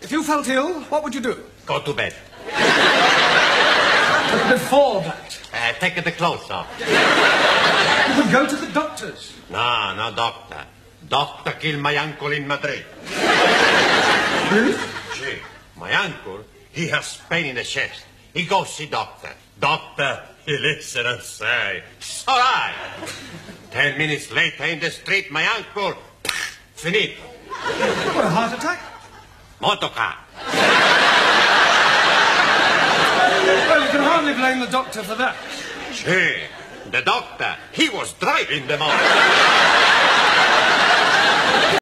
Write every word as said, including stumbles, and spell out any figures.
If you felt ill, what would you do? Go to bed. But before that? Uh, take the clothes off. You would go to the doctors. No, no doctor. Doctor killed my uncle in Madrid. Really? See, my uncle, he has pain in the chest. He goes see doctor. Doctor, he listen and say, it's all right. Ten minutes later in the street, my uncle, finito. What, a heart attack? Motorcar. Well, you can hardly blame the doctor for that. See, the doctor, he was driving the motor.